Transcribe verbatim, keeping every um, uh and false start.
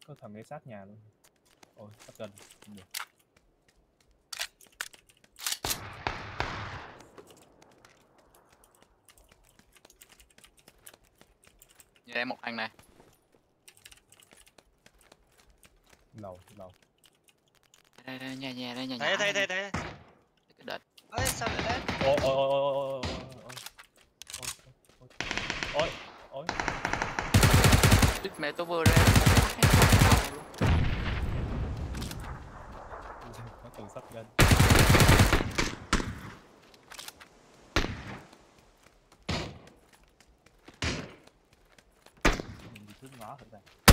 có thằng ngay sát nhà luôn. Ôi sắp gần không được. Như em một thằng này. Lầu lầu. Đây đây nhà nhà đây nhà Thấy nhà. thấy thấy thấy. Cái đợt. Ơi sao lại đấy? Ôi ôi ôi ôi ôi ôi ôi ôi ôi. Đứt mẹ tôi vừa ra. Nó từ sắp gần. Mình bị thương ngó thật ra.